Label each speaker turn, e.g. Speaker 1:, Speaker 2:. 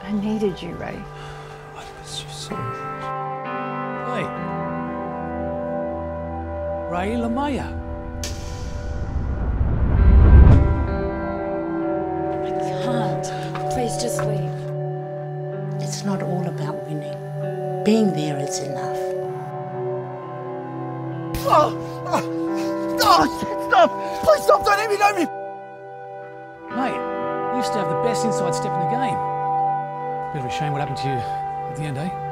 Speaker 1: I needed you, Ray.
Speaker 2: I miss you so much. Hey. Ray LaMaya.
Speaker 3: I can't. Please just leave.
Speaker 4: It's not all about winning. Being there is enough.
Speaker 5: Shit, stop! Please stop, don't let me know me!
Speaker 2: Mate, you used to have the best inside step in the game. Bit of a shame what happened to you at the end, eh?